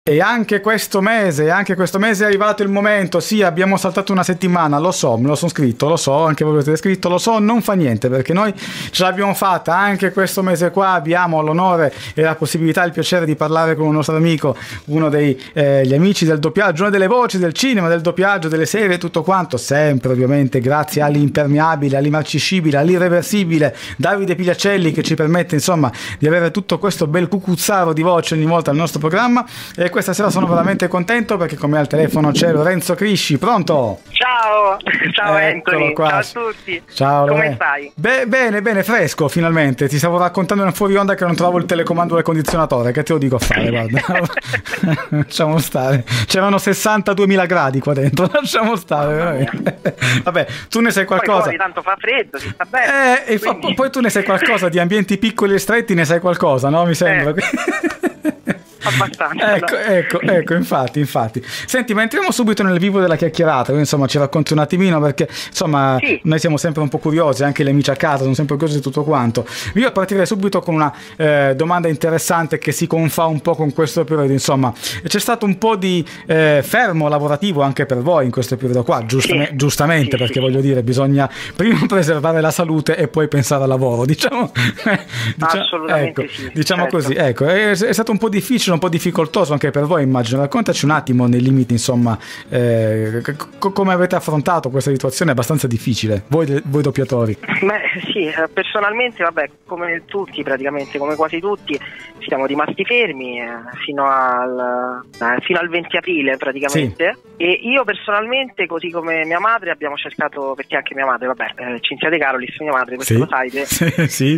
E anche questo mese è arrivato il momento. Sì, abbiamo saltato una settimana, lo so, me lo sono scritto, lo so, anche voi avete scritto, lo so, non fa niente perché noi ce l'abbiamo fatta anche questo mese qua. Abbiamo l'onore e la possibilità, il piacere di parlare con un nostro amico, uno dei gli amici del doppiaggio, una delle voci del cinema, del doppiaggio, delle serie, tutto quanto, sempre ovviamente grazie all'impermeabile, all'immarcescibile, all'irreversibile Davide Pigliacelli, che ci permette insomma di avere tutto questo bel cucuzzaro di voce ogni volta al nostro programma. E questa sera sono veramente contento perché con me al telefono c'è Lorenzo Crisci. Pronto? Ciao Anthony, ciao a tutti. Ciao, come stai? Bene, fresco finalmente. Ti stavo raccontando in fuori onda che non trovo il telecomando del condizionatore, che te lo dico a fare, guarda. Lasciamo stare. C'erano 62.000 gradi qua dentro, lasciamo stare, veramente. Vabbè, tu ne sai qualcosa. Poi fuori tanto fa freddo, si sta bene. Poi tu ne sai qualcosa di ambienti piccoli e stretti, ne sai qualcosa, no? Mi sembra. Abbastanza. Ecco, infatti. Senti, ma entriamo subito nel vivo della chiacchierata. Insomma, ci racconti un attimino perché insomma sì, noi siamo sempre un po' curiosi, anche gli amici a casa sono sempre curiosi di tutto quanto. Io partirei subito con una domanda interessante che si confà un po' con questo periodo. Insomma, c'è stato un po' di fermo lavorativo anche per voi in questo periodo qua, giustamente, perché voglio dire, bisogna prima preservare la salute e poi pensare al lavoro, diciamo assolutamente ecco, sì, diciamo certo. Così, ecco, è stato un po' difficile, un po' difficoltoso anche per voi, immagino. Raccontaci un attimo nei limiti, insomma, come avete affrontato questa situazione abbastanza difficile, voi doppiatori. Sì, personalmente, vabbè, come tutti, praticamente, come quasi tutti, siamo rimasti fermi fino al 20 aprile, praticamente. Sì. E io personalmente, così come mia madre, abbiamo cercato, perché anche mia madre, Cinzia De Carolis, mia madre, questo lo sai. Sì.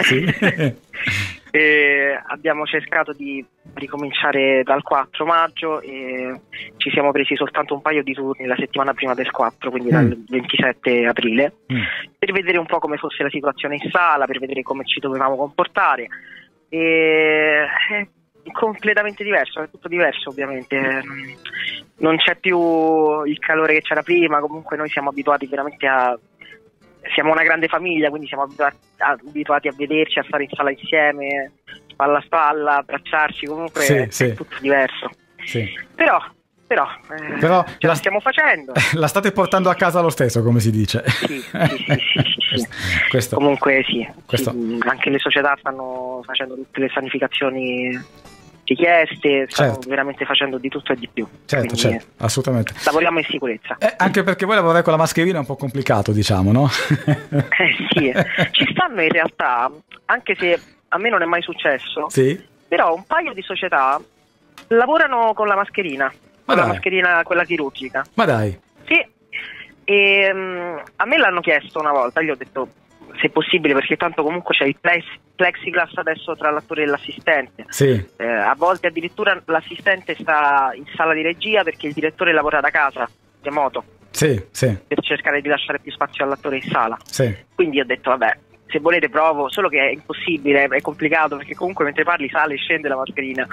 E abbiamo cercato di ricominciare dal 4 maggio e ci siamo presi soltanto un paio di turni la settimana prima del 4, quindi dal 27 aprile, per vedere un po' come fosse la situazione in sala, per vedere come ci dovevamo comportare. E è completamente diverso, è tutto diverso ovviamente. Non c'è più il calore che c'era prima, comunque noi siamo abituati veramente siamo una grande famiglia, quindi siamo abituati a vederci, a stare in sala insieme, spalla a spalla, abbracciarci, comunque è tutto diverso. Sì. Però ce la stiamo facendo. La state portando a casa lo stesso, come si dice. Sì. Comunque sì, anche le società stanno facendo tutte le sanificazioni richieste, stiamo veramente facendo di tutto e di più. Certo, assolutamente. Lavoriamo in sicurezza. Anche perché voi lavorare con la mascherina è un po' complicato, diciamo, no? Sì, ci stanno in realtà, anche se a me non è mai successo, però un paio di società lavorano con la mascherina, la mascherina quella chirurgica. Ma dai. Sì, e a me l'hanno chiesto una volta, gli ho detto se è possibile, perché tanto comunque c'è il plexiglass adesso tra l'attore e l'assistente. A volte addirittura l'assistente sta in sala di regia perché il direttore lavora da casa, remoto, per cercare di lasciare più spazio all'attore in sala. Quindi ho detto vabbè, se volete provo, solo che è impossibile, è complicato perché comunque mentre parli sale e scende la mascherina.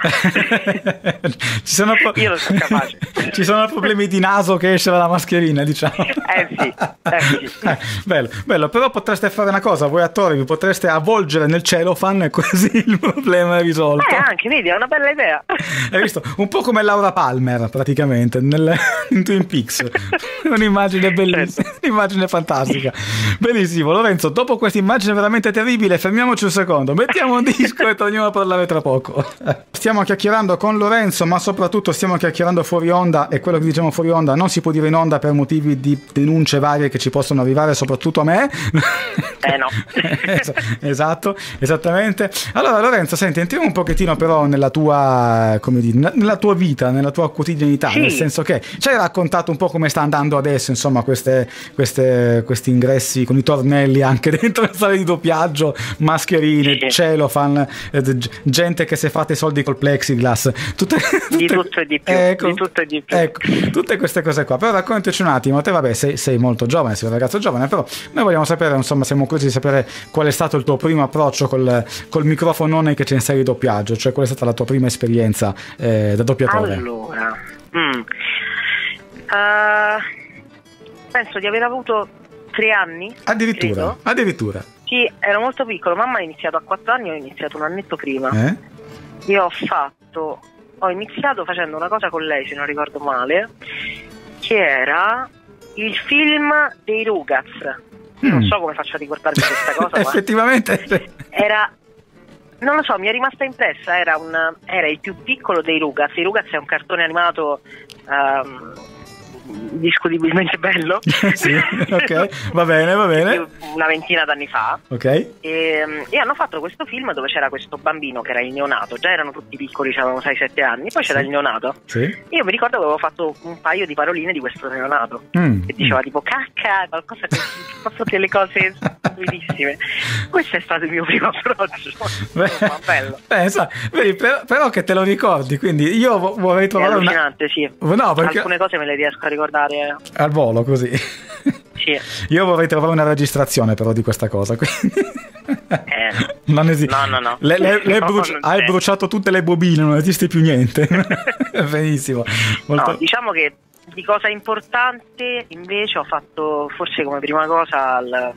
Io non sono capace. Ci sono problemi di naso che esce dalla mascherina, diciamo. Sì. Bello, però potreste fare una cosa, voi attori vi potreste avvolgere nel cellophane e così il problema è risolto. Anche, vedi, è una bella idea. Hai visto? Un po' come Laura Palmer praticamente in Twin Peaks. Un'immagine bellissima, un'immagine fantastica. Benissimo, Lorenzo, dopo questa immagine veramente terribile, fermiamoci un secondo, mettiamo un disco e torniamo a parlare tra poco. Stiamo chiacchierando con Lorenzo, ma soprattutto stiamo chiacchierando fuori onda, e quello che diciamo fuori onda non si può dire in onda per motivi di denunce varie che ci possono arrivare, soprattutto a me. No. Esatto, esattamente. Allora Lorenzo, senti, entriamo un pochettino però nella tua, come dire, nella tua vita, nella tua quotidianità, nel senso che ci hai raccontato un po' come sta andando adesso, insomma, questi ingressi con i tornelli anche dentro le sale di doppiaggio, mascherine, cellophane, gente che si è fatta i soldi col plexiglass, di tutto e di più. Ecco, tutte queste cose qua. Però raccontaci un attimo, te vabbè sei molto giovane, sei un ragazzo giovane, però noi vogliamo sapere, insomma, siamo curiosi di sapere qual è stato il tuo primo approccio col microfonone che c'è in serie di doppiaggio, cioè qual è stata la tua prima esperienza da doppiatore. Allora, penso di aver avuto 3 anni. Addirittura. Sì, ero molto piccolo, mamma ha iniziato a 4 anni, ho iniziato un annetto prima. Io ho fatto ho iniziato facendo una cosa con lei, se non ricordo male, che era il film dei Rugrats. Non so come faccio a ricordarmi questa cosa, ma effettivamente era, non lo so, mi è rimasta impressa. Era il più piccolo dei Rugrats. I Rugrats è un cartone animato discutibilmente bello. Sì, ok, va bene. Una ventina d'anni fa. Ok. E hanno fatto questo film dove c'era questo bambino che era il neonato. Già erano tutti piccoli, avevano 6-7 anni. Poi c'era il neonato. Sì. Io mi ricordo che avevo fatto un paio di paroline di questo neonato che diceva tipo cacca, qualcosa così, delle cose bellissime. Questo è stato il mio primo approccio. Bello. Vedi, però che te lo ricordi, quindi io vorrei trovare è allucinante, sì. No, perché alcune cose me le riesco a ricordare al volo così. Sì. Io vorrei trovare una registrazione però di questa cosa, quindi non esiste. No. Hai bruciato tutte le bobine, non esiste più niente. Benissimo. No, diciamo che di cosa importante invece ho fatto forse come prima cosa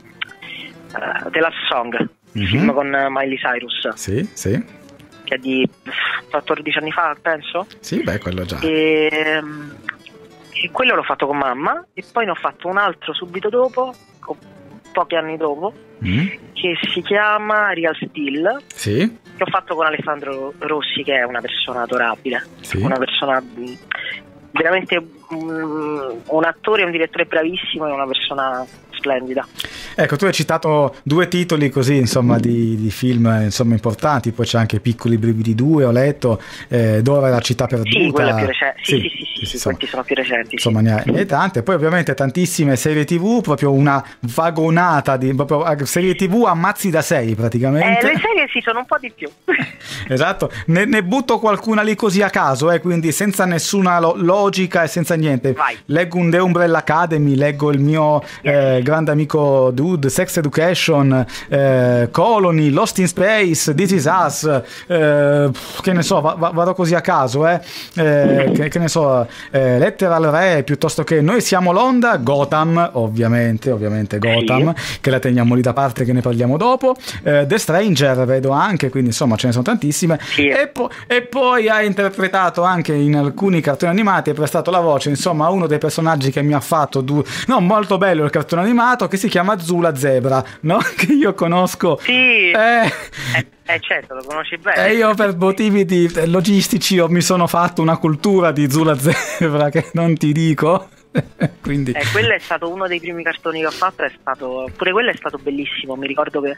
The Last Song, il film con Miley Cyrus. Sì. Che è di 14 anni fa, penso. Sì, beh, quello già. E quello l'ho fatto con mamma, e poi ne ho fatto un altro subito dopo, pochi anni dopo, che si chiama Real Steel. Sì. Che ho fatto con Alessandro Rossi, che è una persona adorabile. Sì. Una persona veramente un attore e un direttore bravissimo, e una persona splendida. Ecco, tu hai citato 2 titoli così, insomma, di film, insomma, importanti. Poi c'è anche Piccoli brividi 2, ho letto, Dora è la città perduta. Sì, quello è più recente. Sì, insomma, questi sono più recenti. Insomma, ne hai tante. Poi ovviamente tantissime serie TV, proprio una vagonata di proprio serie TV ammazzi da 6 praticamente. Le serie sì, sono un po' di più. Esatto, ne butto qualcuna lì così a caso, quindi senza nessuna logica e senza niente. Vai. Leggo un The Umbrella Academy, leggo il mio grande amico Dude, Sex Education, Colony, Lost in Space, This Is Us, che ne so, vado così a caso, che ne so, Lettera al Re, piuttosto che Noi siamo l'onda, Gotham, ovviamente Gotham, che la teniamo lì da parte, che ne parliamo dopo, The Stranger vedo anche, quindi insomma ce ne sono tantissime, e poi ha interpretato anche in alcuni cartoni animati, ha prestato la voce, insomma, a uno dei personaggi che mi ha fatto molto bello il cartone animato, che si chiama Zula Zebra, no? Che io conosco. Sì. Certo, lo conosci bene. E io per motivi logistici mi sono fatto una cultura di Zula Zebra che non ti dico. Quindi quello è stato uno dei primi cartoni che ho fatto, pure quello è stato bellissimo. Mi ricordo che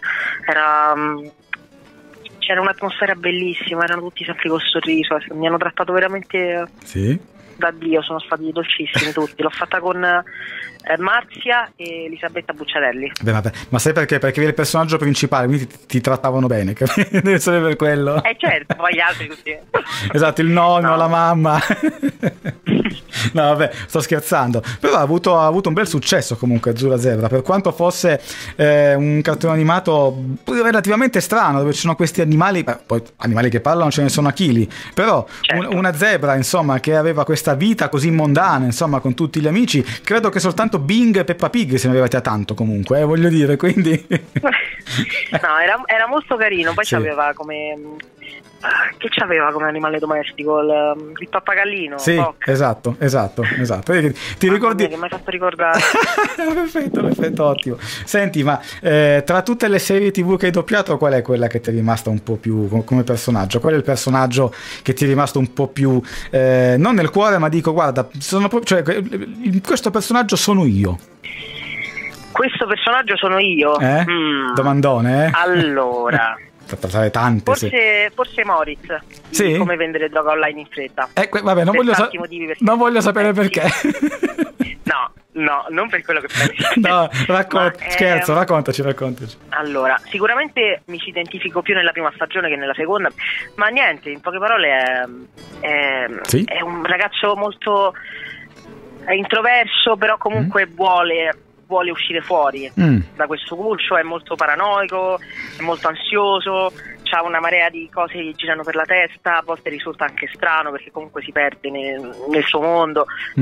c'era un'atmosfera bellissima, erano tutti sempre col sorriso, mi hanno trattato veramente da Dio, sono stati dolcissimi tutti. L'ho fatta con Marzia e Elisabetta Bucciarelli. Vabbè, ma sai perché? Perché eri il personaggio principale, quindi ti trattavano bene, deve essere per quello. Certo, poi gli altri tutti. Esatto, il nonno, la mamma. No, vabbè, sto scherzando. Però ha avuto un bel successo comunque Zula Zebra, per quanto fosse un cartone animato relativamente strano, dove ci sono questi animali, poi animali che parlano ce ne sono a chili, però certo. Una zebra, insomma, che aveva questa vita così mondana, insomma, con tutti gli amici. Credo che soltanto Bing e Peppa Pig se ne arrivati a tanto, comunque, voglio dire, quindi no, era molto carino. Poi c'aveva come che c'aveva come animale domestico il pappagallino. Sì, Poc. esatto. Ti ricordi? Che mi hai fatto ricordare. perfetto, ottimo. Senti, ma tra tutte le serie TV che hai doppiato, qual è quella che ti è rimasta un po' più come personaggio? Qual è il personaggio che ti è rimasto un po' più non nel cuore, ma dico, guarda, questo personaggio sono io. Questo personaggio sono io? Domandone, Allora tante, forse Moritz, sì? Come vendere droga online in fretta. Vabbè, non voglio sapere perché. No, non per quello che pensi. No, scherzo, raccontaci. Allora, sicuramente mi ci identifico più nella prima stagione che nella seconda, ma niente, in poche parole è un ragazzo molto introverso, però comunque vuole uscire fuori da questo guscio, è molto paranoico, è molto ansioso, c'ha una marea di cose che girano per la testa, a volte risulta anche strano perché comunque si perde nel suo mondo.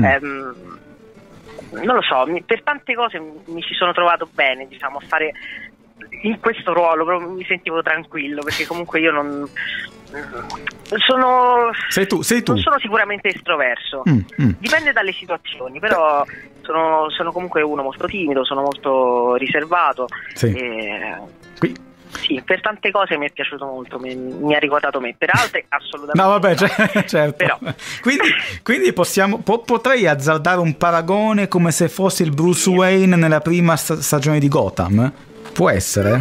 Non lo so, per tante cose mi ci sono trovato bene, diciamo, a fare in questo ruolo, proprio mi sentivo tranquillo, perché comunque io non Sei tu. Non sono sicuramente estroverso, dipende dalle situazioni, però sono comunque uno molto timido, sono molto riservato. Sì. Sì, per tante cose mi è piaciuto molto, mi ha ricordato me, per altre assolutamente no, vabbè, certo. Però. Quindi potrei azzardare un paragone come se fosse il Bruce Wayne nella prima stagione di Gotham? Può essere?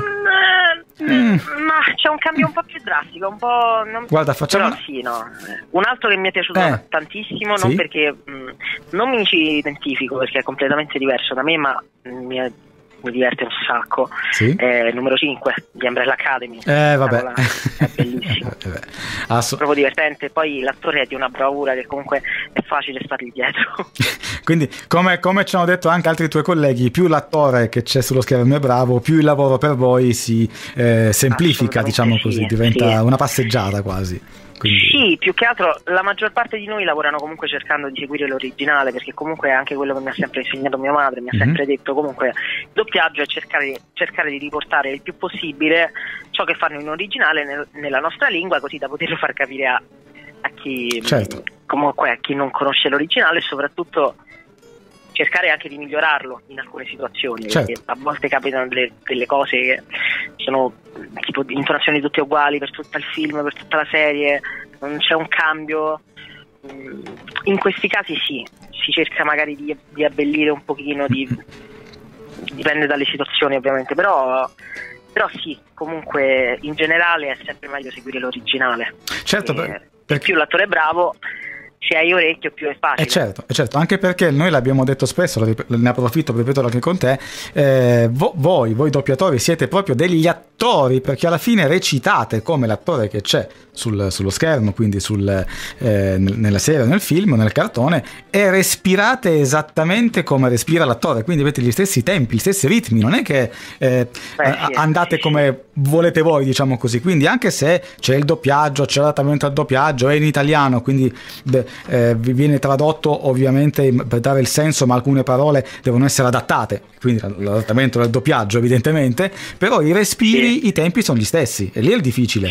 Ma c'è un cambio un po' più drastico, un po'. Guarda, facciamo. Però sì, no. Un altro che mi è piaciuto tantissimo, non perché non mi ci identifico, perché è completamente diverso da me, ma mi diverte un sacco. Sì? Numero 5 di Umbrella Academy. Vabbè. È bellissimo. Proprio divertente. Poi l'attore è di una bravura che comunque è facile stargli dietro. Quindi, come ci hanno detto anche altri tuoi colleghi, più l'attore che c'è sullo schermo è bravo, più il lavoro per voi si semplifica, diciamo così, diventa una passeggiata quasi. Quindi. Sì, più che altro la maggior parte di noi lavorano comunque cercando di seguire l'originale, perché comunque è anche quello che mi ha sempre insegnato mia madre, mi ha sempre detto comunque il doppiaggio è cercare di riportare il più possibile ciò che fanno in originale nella nostra lingua, così da poterlo far capire a chi, comunque a chi non conosce l'originale, e soprattutto cercare anche di migliorarlo in alcune situazioni, perché a volte capitano delle cose che sono tipo intonazioni tutte uguali per tutto il film, per tutta la serie, non c'è un cambio. In questi casi sì, si cerca magari di abbellire un pochino, dipende dalle situazioni ovviamente, però sì, comunque in generale è sempre meglio seguire l'originale. Certo, perché più l'attore è bravo, se hai orecchio più è facile. Certo, anche perché noi l'abbiamo detto spesso, ne approfitto per ripeterlo anche con te, voi doppiatori siete proprio degli attori, perché alla fine recitate come l'attore che c'è sullo schermo, quindi nella serie, nel film, nel cartone, e respirate esattamente come respira l'attore, quindi avete gli stessi tempi, gli stessi ritmi, non è che andate come volete voi, diciamo così. Quindi anche se c'è il doppiaggio, c'è l'adattamento al doppiaggio, è in italiano, quindi viene tradotto ovviamente per dare il senso, ma alcune parole devono essere adattate, quindi l'adattamento del doppiaggio evidentemente, però i respiri, i tempi sono gli stessi, e lì è il difficile.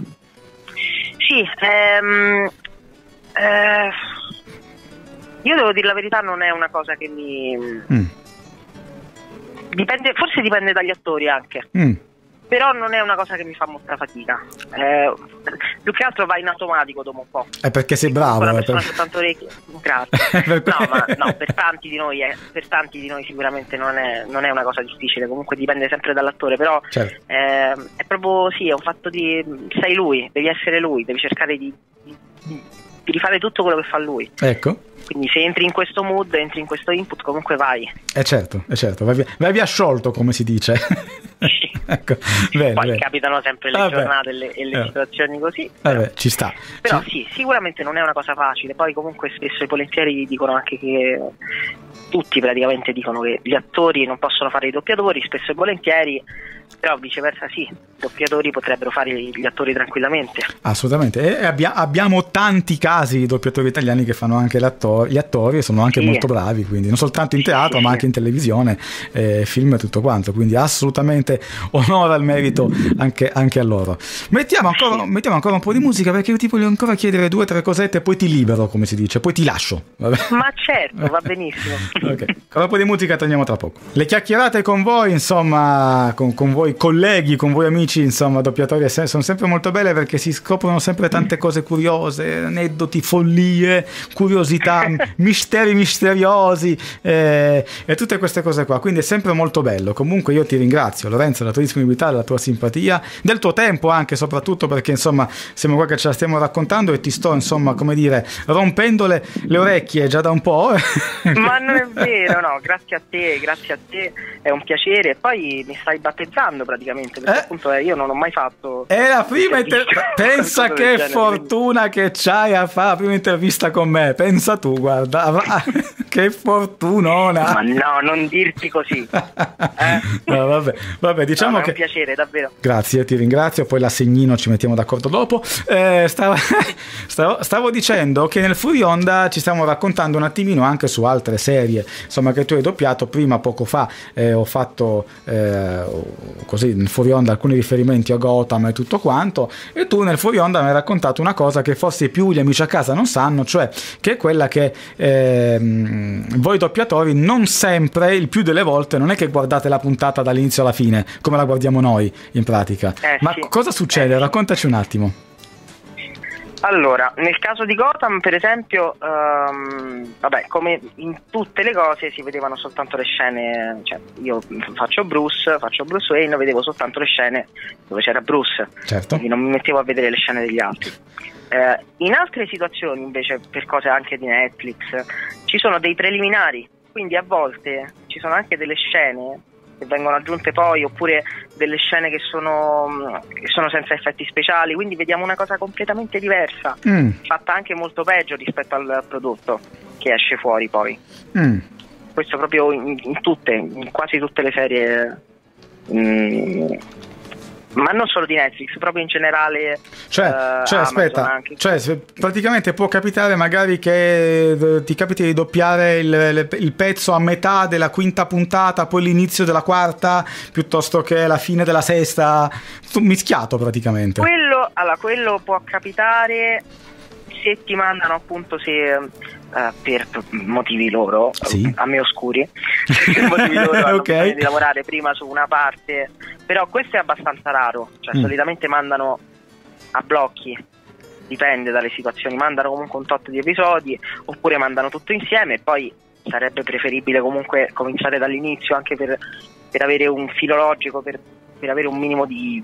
Io devo dire la verità, non è una cosa che mi forse dipende dagli attori anche. Però non è una cosa che mi fa molta fatica, più che altro va in automatico dopo un po'. È perché sei bravo. La persona c'ha tanto orecchie. Grazie. No, per tanti di noi sicuramente non è una cosa difficile, comunque dipende sempre dall'attore, però è proprio è un fatto di sei lui, devi essere lui, devi cercare di rifare tutto quello che fa lui. Ecco. Quindi se entri in questo mood, entri in questo input, comunque vai. Certo, vai via sciolto, come si dice. Ecco, poi capitano sempre le giornate e le situazioni così. Ci sta. Però sì, sicuramente non è una cosa facile. Poi comunque spesso i volentieri dicono anche che tutti praticamente dicono che gli attori non possono fare i doppiatori, spesso e volentieri, però viceversa sì, i doppiatori potrebbero fare gli attori tranquillamente. Assolutamente, e abbiamo tanti casi di doppiatori italiani che fanno anche gli attori e sono anche molto bravi, quindi non soltanto in teatro ma anche in televisione, film e tutto quanto, quindi assolutamente onore al merito anche a loro. Mettiamo ancora un po' di musica, perché io ti voglio ancora chiedere 2 o 3 cosette e poi ti libero, come si dice, poi ti lascio. Vabbè. Ma certo, va benissimo. Ok, con un po' di musica torniamo tra poco. Le chiacchierate con voi, insomma, con voi colleghi, con voi amici, insomma, doppiatori, sono sempre molto belle, perché si scoprono sempre tante cose curiose, aneddoti, follie, curiosità, misteri misteriosi e tutte queste cose qua, quindi è sempre molto bello. Comunque io ti ringrazio, Lorenzo, della tua disponibilità, della tua simpatia, del tuo tempo anche, soprattutto perché insomma siamo qua che ce la stiamo raccontando e ti sto, insomma, come dire, rompendo le orecchie già da un po'. Ma non è vero, no, grazie a te, è un piacere. Poi mi stai battezzando praticamente, perché appunto io non ho mai fatto. È la prima pensa che fortuna che c'hai a fare la prima intervista con me, pensa tu, guarda. Che fortunona. Ma no, non dirti così. No, vabbè, diciamo no, che è un piacere, davvero. Grazie, ti ringrazio, poi l'assegnino ci mettiamo d'accordo dopo. Stavo dicendo che nel Fuori Onda ci stiamo raccontando un attimino anche su altre serie, insomma, che tu hai doppiato. Prima, poco fa, ho fatto così nel Fuori Onda alcuni riferimenti a Gotham e tutto quanto, e tu nel Fuori Onda mi hai raccontato una cosa che forse più gli amici a casa non sanno, cioè che è quella che voi doppiatori non sempre, il più delle volte, non è che guardate la puntata dall'inizio alla fine come la guardiamo noi in pratica. Ma sì. cosa succede? Raccontaci un attimo. Allora, nel caso di Gotham, per esempio, vabbè, come in tutte le cose si vedevano soltanto le scene, cioè io faccio Bruce Wayne, vedevo soltanto le scene dove c'era Bruce, certo. Quindi non mi mettevo a vedere le scene degli altri. In altre situazioni, invece, per cose anche di Netflix, ci sono dei preliminari, quindi a volte ci sono anche delle scene che vengono aggiunte poi, oppure delle scene che sono senza effetti speciali, quindi vediamo una cosa completamente diversa, fatta anche molto peggio rispetto al prodotto che esce fuori poi. Questo proprio in quasi tutte le serie, ma non solo di Netflix, proprio in generale. Cioè aspetta, anche. Cioè praticamente può capitare magari che ti capiti di doppiare il pezzo a metà della quinta puntata, poi l'inizio della quarta, piuttosto che la fine della sesta, mischiato praticamente. Quello può capitare se ti mandano, appunto, per motivi loro, sì, a me oscuri, per motivi loro hanno okay, bisogno di lavorare prima su una parte, però questo è abbastanza raro, cioè solitamente mandano a blocchi, dipende dalle situazioni, mandano comunque un tot di episodi, oppure mandano tutto insieme, e poi sarebbe preferibile comunque cominciare dall'inizio, anche per avere un filo logico, per avere un minimo di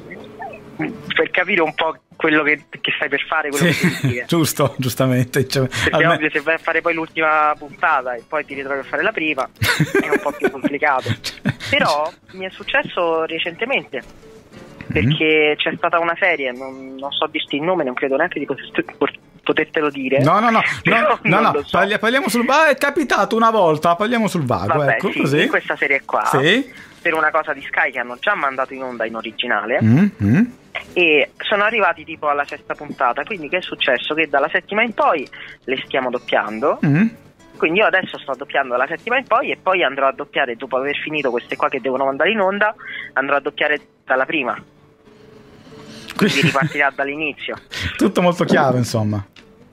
per capire un po' quello che stai per fare, quello che devi dire. Giustamente, cioè, perché ovvio, se vai a fare poi l'ultima puntata e poi ti ritrovi a fare la prima è un po' più complicato. Però mi è successo recentemente, perché c'è stata una serie, non so dirti il nome, non credo neanche di potertelo dire. No, so. Parliamo sul vago. È capitato una volta, parliamo sul vago. Vabbè, ecco, sì, così. in questa serie qua, sì, per una cosa di Sky che hanno già mandato in onda in originale, e sono arrivati tipo alla sesta puntata, quindi che è successo? Che dalla settima in poi le stiamo doppiando, quindi io adesso sto doppiando dalla settima in poi, e poi andrò a doppiare, dopo aver finito queste qua che devono mandare in onda, andrò a doppiare dalla prima, quindi ripartirà dall'inizio. Tutto molto chiaro, insomma.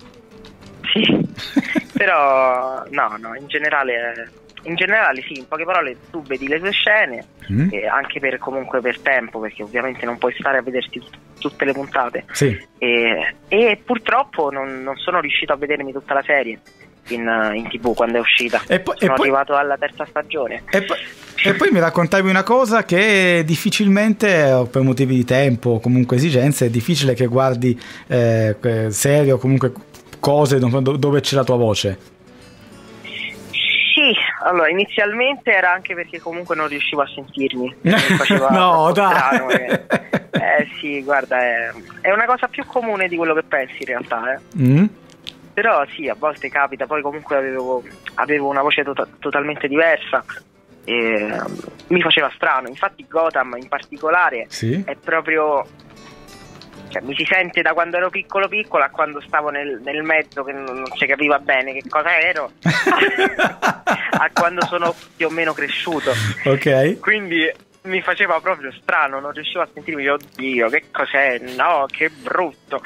Sì, però no, in generale sì, in poche parole tu vedi le tue scene, anche comunque per tempo, perché ovviamente non puoi stare a vederti tutte le puntate, sì, e purtroppo non sono riuscito a vedermi tutta la serie in TV quando è uscita, sono arrivato alla terza stagione. E poi mi raccontavi una cosa, che difficilmente, per motivi di tempo o comunque esigenze, è difficile che guardi serie o comunque cose dove c'è la tua voce. Sì, allora inizialmente era anche perché comunque non riuscivo a sentirmi, mi faceva no, dai. strano, sì, guarda, è una cosa più comune di quello che pensi in realtà, però sì, a volte capita. Poi comunque avevo una voce totalmente diversa e mi faceva strano. Infatti Gotham in particolare, sì, è proprio, cioè, mi si sente da quando ero piccolo a quando stavo nel mezzo, che non si capiva bene che cosa ero, a quando sono più o meno cresciuto. Ok. Quindi mi faceva proprio strano, non riuscivo a sentirmi. Oddio, che cos'è? No, che brutto.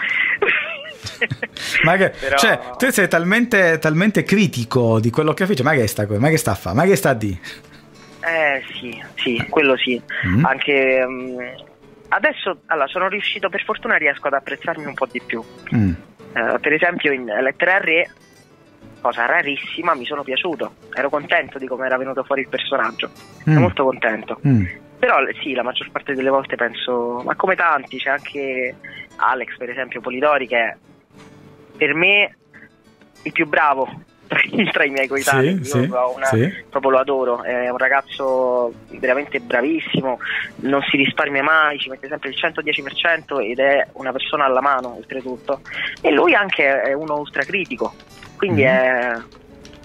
Ma che, però... cioè, tu sei talmente critico di quello che fai, ma che sta a fare? Ma che sta a dire? Sì, quello sì. Anche adesso, allora, sono riuscito, per fortuna riesco ad apprezzarmi un po' di più. Per esempio in Lettera al Re, cosa rarissima, mi sono piaciuto, ero contento di come era venuto fuori il personaggio, ero molto contento. Però sì, la maggior parte delle volte penso, ma come tanti, c'è anche Alex, per esempio, Polidori, che è per me il più bravo tra i miei coetanei. Proprio lo adoro, è un ragazzo veramente bravissimo, non si risparmia mai, ci mette sempre il 110% ed è una persona alla mano oltretutto, e lui anche è uno ultracritico, quindi è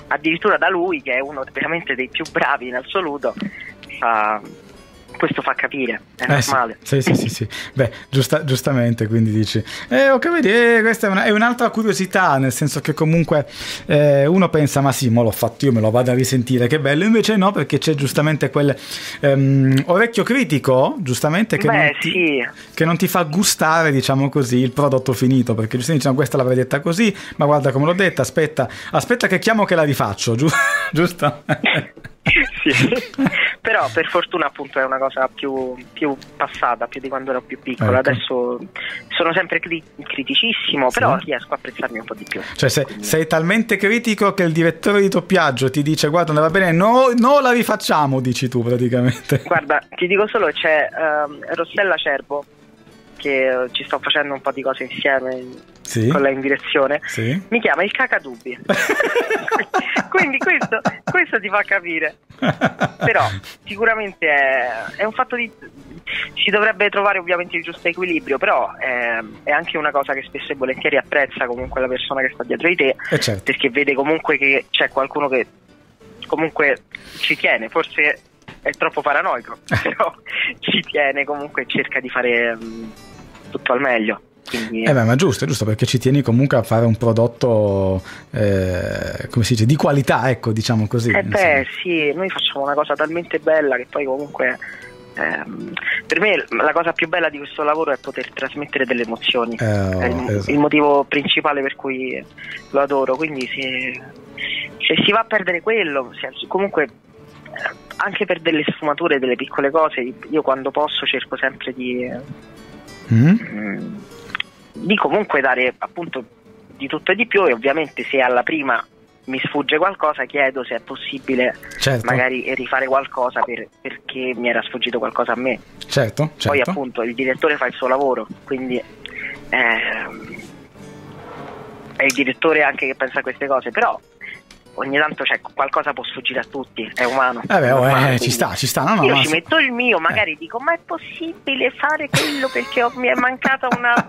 addirittura da lui, che è uno veramente dei più bravi in assoluto, questo fa capire, è normale. Sì. Beh, giustamente, quindi dici ho capito, questa è un'altra curiosità, nel senso che comunque uno pensa, ma sì, mo l'ho fatto io, me lo vado a risentire, che bello. Invece no, perché c'è giustamente quel orecchio critico, giustamente, che non ti fa gustare, diciamo così, il prodotto finito, perché giustamente diciamo, questa l'avrei detta così, ma guarda come l'ho detta, aspetta che chiamo che la rifaccio, giusto? Sì. Però per fortuna appunto è una cosa più passata, più di quando ero più piccola. Ecco. Adesso sono sempre criticissimo, però riesco a apprezzarmi un po' di più. Cioè sei talmente critico che il direttore di doppiaggio ti dice guarda non va bene, no la rifacciamo, dici tu praticamente. Guarda, ti dico solo, c'è Rossella Cervo, che ci sto facendo un po' di cose insieme con lei in direzione, mi chiama il cacadubbi. Quindi questo ti fa capire. Però sicuramente è un fatto di, si dovrebbe trovare ovviamente il giusto equilibrio, però è anche una cosa che spesso e volentieri apprezza comunque la persona che sta dietro di te, certo, perché vede comunque che c'è qualcuno che comunque ci tiene, forse è troppo paranoico, però ci tiene comunque e cerca di fare tutto al meglio. Quindi... ma giusto, perché ci tieni comunque a fare un prodotto come si dice, di qualità, ecco, diciamo così. Sì, noi facciamo una cosa talmente bella che poi comunque per me la cosa più bella di questo lavoro è poter trasmettere delle emozioni, è il motivo principale per cui lo adoro. Quindi se si va a perdere quello, comunque anche per delle sfumature, delle piccole cose, io quando posso cerco sempre di comunque dare appunto di tutto e di più, e ovviamente se alla prima mi sfugge qualcosa chiedo se è possibile, certo, magari rifare qualcosa perché mi era sfuggito qualcosa a me. Certo. Poi appunto il direttore fa il suo lavoro, quindi è il direttore anche che pensa a queste cose, però ogni tanto qualcosa può sfuggire a tutti, è umano. Ci sta. No, io ci metto il mio, magari dico ma è possibile fare quello perché mi è mancata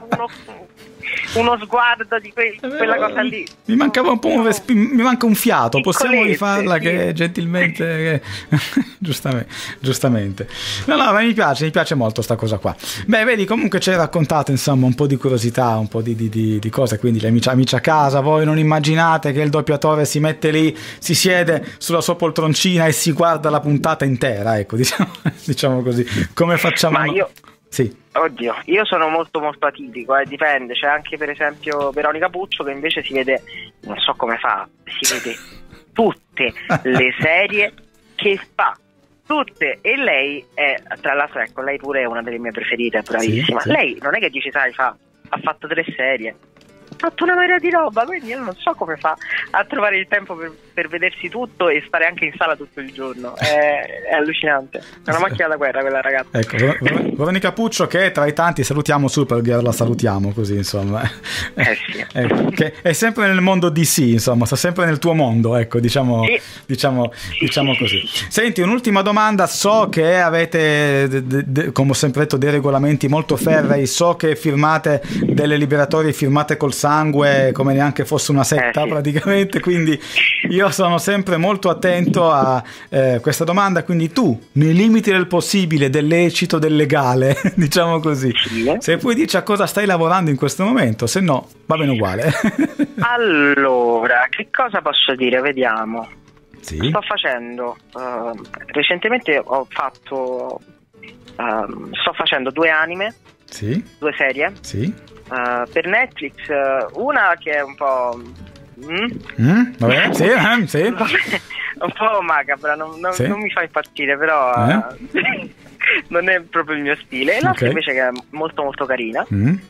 uno sguardo di quella cosa lì. Mi mancava un po' mi manca un fiato, possiamo rifarla, sì, che gentilmente giustamente. No, ma mi piace molto sta cosa qua. Beh, vedi, comunque ci hai raccontato insomma un po' di curiosità, un po' di cose, quindi gli amici a casa, voi non immaginate che il doppiatore si mette lì, si siede sulla sua poltroncina e si guarda la puntata intera, ecco, diciamo così. Come facciamo? Ma io sì. Oddio, io sono molto atipico, dipende. C'è anche per esempio Veronica Puccio che invece si vede, non so come fa, si vede tutte le serie che fa, tutte, e lei è, tra l'altro, ecco, lei pure è una delle mie preferite, è bravissima. Sì. Lei non è che dice, sai, ha fatto 3 serie, ha fatto una marea di roba, quindi io non so come fa a trovare il tempo per vedersi tutto e stare anche in sala tutto il giorno. È allucinante, è una macchina da guerra quella ragazza. Ecco, Veronica Puccio, che tra i tanti salutiamo, Supergirl, la salutiamo così, insomma. Sì. Ecco, che è sempre nel mondo DC, insomma, sta sempre nel tuo mondo, ecco, diciamo così. Sì. Senti, un'ultima domanda, so che avete, come ho sempre detto, dei regolamenti molto ferrei, so che firmate delle liberatorie firmate col sangue come neanche fosse una setta, praticamente, quindi io sono sempre molto attento a questa domanda, quindi tu, nei limiti del possibile, del lecito, del legale, diciamo così, se puoi dirci a cosa stai lavorando in questo momento, se no va bene uguale. Allora, che cosa posso dire? Vediamo. Sì. Sto facendo recentemente sto facendo 2 anime, 2 serie, per Netflix, una che è un po' vabbè, sì. un po' macabra, non mi fa impazzire, però non è proprio il mio stile, e l'altra invece che è molto molto carina.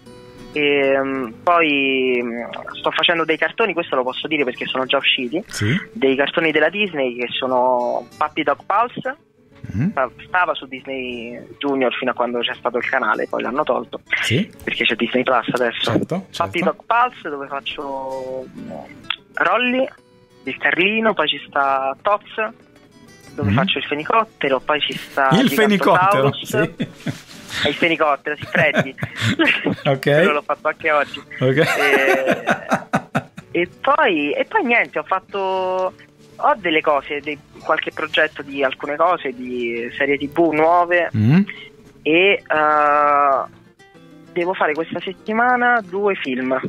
E poi sto facendo dei cartoni, questo lo posso dire perché sono già usciti, dei cartoni della Disney che sono Puppy Dog Pulse. Stava su Disney Junior fino a quando c'è stato il canale, poi l'hanno tolto perché c'è Disney Plus adesso. Certo. Puppy Dog Pulse, dove faccio Rolly, il Carlino, poi ci sta Toz, dove faccio il fenicottero, poi ci sta il fenicottero, il fenicottero, Freddy. Quello l'ho fatto anche oggi. E poi niente, ho fatto ho delle cose, qualche progetto di alcune cose, di serie TV nuove e devo fare questa settimana 2 film.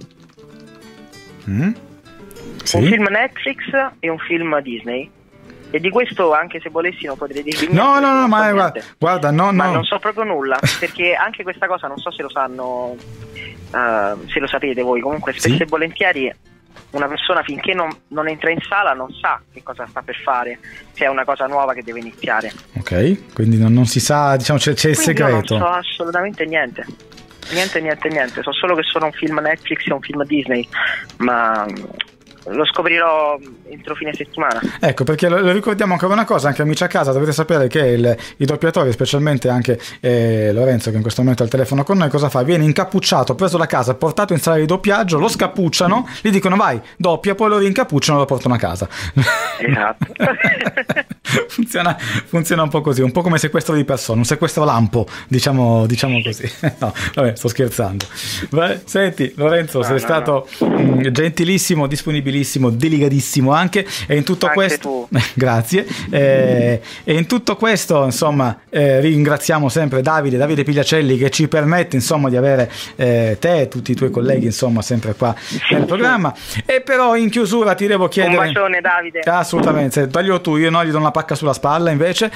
Sì. Un film Netflix e un film Disney. E di questo, anche se volessi, non potrei dirvi niente. No, ma guarda, no. Ma non so proprio nulla, perché anche questa cosa non so se lo sanno, se lo sapete voi. Comunque spesso e volentieri una persona, finché non entra in sala, non sa che cosa sta per fare, se è una cosa nuova che deve iniziare. Ok, quindi non si sa, diciamo, c'è il segreto. Io non so assolutamente niente. Niente. So solo che sono un film Netflix e un film Disney, ma lo scoprirò entro fine settimana. Ecco, perché lo ricordiamo ancora una cosa, anche amici a casa, dovete sapere che i doppiatori, specialmente anche Lorenzo che in questo momento è al telefono con noi, cosa fa? Viene incappucciato, preso da casa, portato in sala di doppiaggio, lo scappucciano, gli dicono vai, doppia, poi lo rincappucciano e lo portano a casa. Esatto. funziona un po' così, un po' come sequestro di persone, un sequestro lampo, diciamo così. No, vabbè, sto scherzando. Beh, senti Lorenzo, sei stato gentilissimo, disponibilissimo, delicatissimo anche, e in tutto questo grazie, e in tutto questo insomma ringraziamo sempre Davide Pigliacelli, che ci permette insomma di avere te e tutti i tuoi colleghi insomma sempre qua nel programma. E però in chiusura ti devo chiedere un bacione, Davide. Assolutamente, taglio tu, io no, gli do una pacca sulla spalla invece.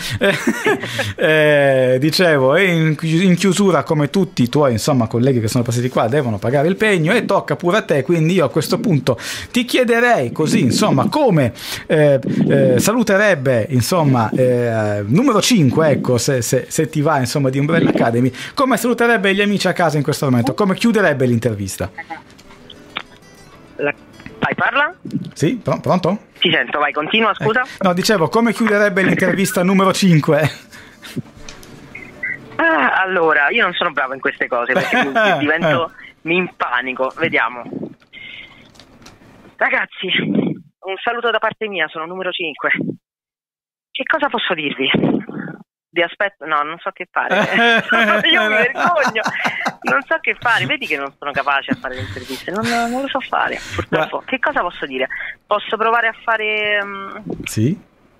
Dicevo, e in chiusura, come tutti i tuoi insomma colleghi che sono passati qua devono pagare il pegno, e tocca pure a te, quindi io a questo punto ti chiederei così insomma come saluterebbe insomma numero 5, ecco, se ti va insomma, di Umbrella Academy, come saluterebbe gli amici a casa in questo momento, come chiuderebbe l'intervista. Vai, parla? Sì, pronto? Ti sento, vai, continua, scusa. No, dicevo, come chiuderebbe l'intervista numero 5? Allora, io non sono bravo in queste cose, perché mi impanico. Vediamo. Ragazzi, un saluto da parte mia, sono numero 5. Che cosa posso dirvi? Vi aspetto, no, non so che fare. Io mi vergogno, non so che fare. Vedi che non sono capace a fare le interviste, non lo so fare, purtroppo. Che cosa posso dire? Posso provare a fare... Sì?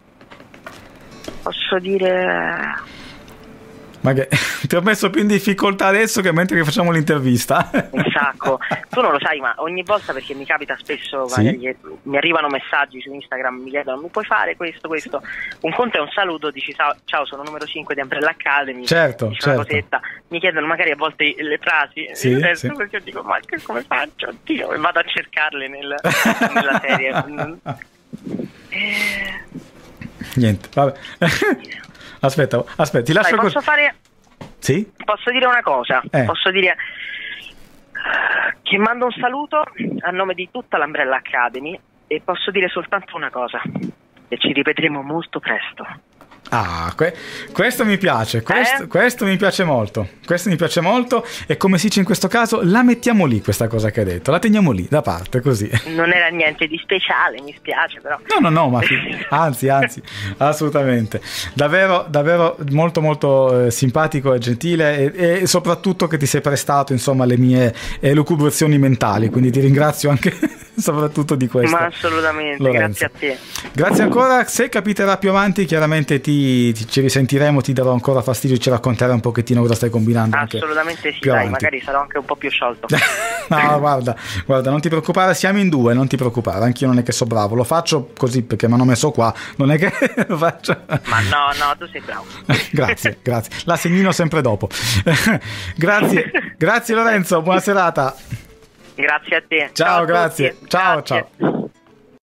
Posso dire... Ma che ti ho messo più in difficoltà adesso che mentre che facciamo l'intervista. Un sacco. Tu non lo sai, ma ogni volta, perché mi capita spesso, magari, mi arrivano messaggi su Instagram, mi chiedono mi puoi fare questo? Un conto è un saluto, dici ciao, sono numero 5 di Umbrella Academy, certo. Una cosetta. Mi chiedono magari a volte le frasi, sì. Perché io dico ma come faccio? Oddio, e vado a cercarle nella serie. Niente, vabbè. Aspetta, ti lascio. Posso fare? Sì? Posso dire una cosa? Posso dire che mando un saluto a nome di tutta l'Umbrella Academy, e posso dire soltanto una cosa: e ci rivedremo molto presto. Questo mi piace, questo mi piace molto, e come si dice in questo caso, la mettiamo lì questa cosa che hai detto, la teniamo lì da parte, così. Non era niente di speciale, mi spiace però. No, ma anzi, assolutamente, davvero molto molto simpatico e gentile, e soprattutto che ti sei prestato insomma alle mie elucubrazioni mentali, quindi ti ringrazio anche soprattutto di questo. Ma assolutamente, Lorenzo. grazie a te. Grazie ancora, se capiterà più avanti chiaramente ci risentiremo, ti darò ancora fastidio, ci racconterai un pochettino cosa stai combinando. Assolutamente sì, dai, magari sarò anche un po' più sciolto. No, guarda, non ti preoccupare, siamo in 2, non ti preoccupare, anch'io non è che so bravo, lo faccio così perché mi hanno messo qua, non è che lo faccio. Ma no, tu sei bravo. Grazie, la segnino sempre dopo. Grazie Lorenzo, buona serata. Grazie a te. Ciao, grazie. Ciao.